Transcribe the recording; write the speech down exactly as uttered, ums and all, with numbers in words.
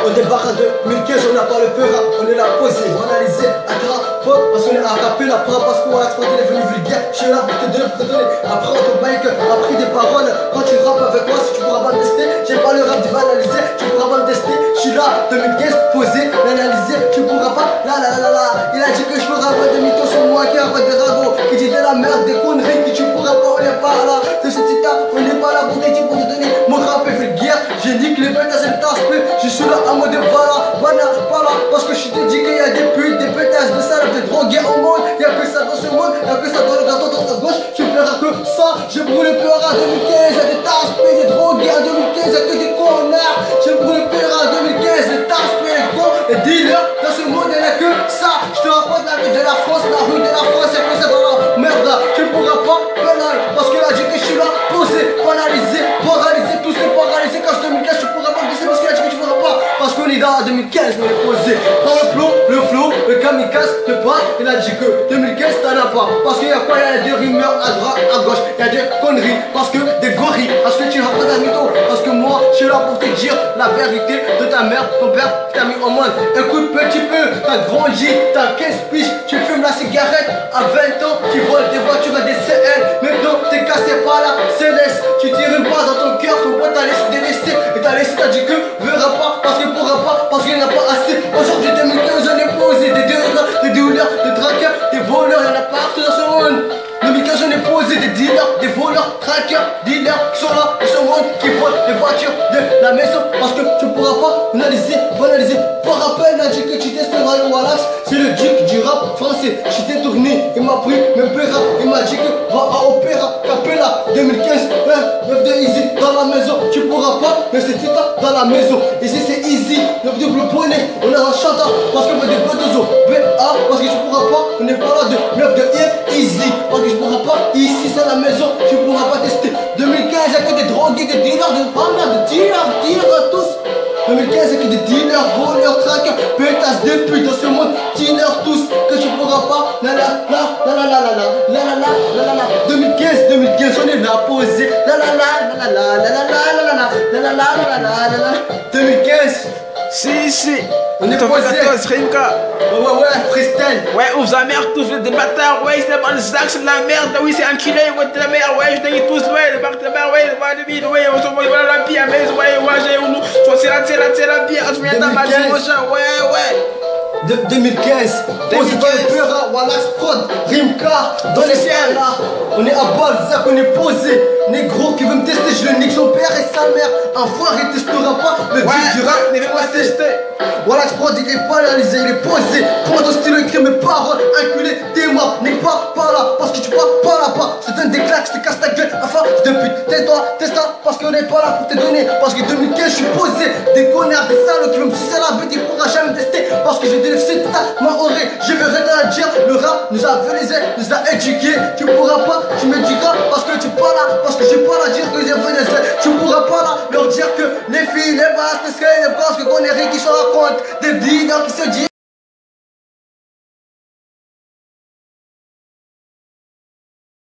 On débarque de deux mille quinze, on n'a pas le peur, on est là posé, banalisé, à crapaud, parce qu'on est à rapper la preuve, parce qu'on a exploité les venus vulgaires. Je suis là pour te donner, pour te donner. Après, on te bike, appris des paroles. Quand tu rappes avec moi, si tu pourras pas me tester, j'ai pas le rap, tu vas analyser, tu pourras pas me tester. Je suis là, deux mille quinze, posé, l'analyser, tu pourras pas. La la la la la, il a dit que je ferai pas de mythos sur moi, qui a pas de ragots, qui dit de la merde, des conneries, que tu pourras pas, on est pas là. De ce titre, on n'est pas là pour t'aider, pour te donner. Mon rap est vulgaire, j'ai nique les bêtes à cette tasse, je suis là à mode de voilà, voilà, voilà, parce que je suis dédié, il y a des putes, des pétasses de salades, des drogués au monde, il y a que ça dans ce monde, il y a que ça dans le gâteau dans ta gauche, tu feras que ça, je brûle le peur à deux mille quinze, il y a des tasses, des drogués à deux mille quinze, il y a que des connards, je brûle le peur à deux mille quinze, des tasses, des cons, des dealers, dans ce monde il n'y a que ça, je te raconte la vie de la France, la rue de la France, il y a que ça dans la merde, tu ne pourras pas pénal, parce que là j'ai que je suis là, posé, banalisé, paralysé, tous les paralysés, quand je deux mille quinze, tu pourras pas me parce que là j'ai que tu pourras pas, parce qu'on est dans deux mille quinze, on est posé, dans le flow, le flow, le kamikaze, te pas, il a dit que deux mille quinze t'en as pas, parce qu'il y a quoi, il y a des rumeurs à droite, à gauche, il y a des conneries, parce que des gorilles, parce que tu n'as pas d'un mytho, parce que moi je suis là pour te dire la vérité de ta mère, ton père qui t'a mis au monde. Écoute petit peu, t'as grandi, t'as quinze piges, tu fumes la cigarette, à vingt ans, tu voles des voitures et des C L, maintenant t'es cassé par la céleste, tu tires une balle dans ton cœur, ton pote t'a laissé délester, et t'as laissé, t'as dit que verra pas, parce qu'il pourra pas, parce qu'il n'y en a pas assez. Aujourd'hui deux mille quinze, on est posé, des dealers, des dealers, des traqueurs, des voleurs, il y en a partout dans ce monde. deux mille quinze, on est posé, des dealers, des voleurs, traqueurs, dealers qui sont là, dans ce monde, qui volent des voitures de la maison, parce que tu pourras pas analyser, banaliser. Par rappel, il a dit que tu testeras le Wallace, c'est le duc du rap français. J'étais tourné, il m'a pris mes péras, il m'a dit que va à Opéra, Capella, deux mille quinze, neuf de Easy dans la maison, tu pourras pas, mais c'est Tita dans la maison. Ici c'est Easy, le double bonnet, on a un chanteur, parce qu'on veut des Bedozo, B A, parce que tu pourras pas, on n'est pas là de neuf de I, Easy, parce que je pourras pas, ici c'est la maison, tu pourras pas tester. deux mille quinze, il y a que des drogués, des dealers, de femmes, de dealers, dealers, tous. deux mille quinze, il y a que des dealers, voleurs, traqueurs, pétasses, des putes dans ce monde, dealers tous, que tu pourras pas, la la la la la la la la la la la la la. deux mille quinze, deux mille quinze, on est là posé, la la la la la la la la la la la la la la la la la. deux mille quinze. Si, si. On est posé. Rimka. Ouais, ouais, ouais, freestyle. Ouais, ouvre la merde, tous des bâtards, ouais, c'est pas le sac, c'est de la merde, oui, c'est enculé, ouais, de la merde, ouais, je t'ai tous, ouais, le barque de la merde, ouais, le barque de bide, ouais, on se voit, voilà la pire, mais, ouais, ouais, j'ai où nous, soit c'est la, c'est la, c'est la pire, je viens dans ma dimension, ouais, ouais. De deux mille quinze, posé dans le Pura, Wallace Prod, Rimka, dans les ciels là. On est à Balzac, on est posé. Négro qui veut me tester, je le nique son père et sa mère. Enfoiré, il testera pas le dieu du rap. Il veut pas tester. Wallace Prod, il est pas analysé, il est posé. Prends ton stylo, écris mes paroles, inculé, tes maps, nique pas par là, parce que tu parles pas là-bas. Je te donne des claques, je te casse ta gueule, enfin, de pute. Tais-toi, testa, parce qu'on n'est pas là pour te donner. Parce que deux mille quinze, je suis posé. Des connards, des salauds qui veulent me sucer la bête, ils pourront jamais me tester. Parce que j'ai des c'est ta m'aurait, je vais rien à dire. Le rap nous a valorisé, nous a éduqués. Tu pourras pas, tu me diras parce que tu pas là, parce que j'ai pas à dire que j'ai valorisé. Tu pourras pas là leur dire que les filles, les basses, les skates, les basses, que qu'on est riches qui se racontent. Des dealers qui se disent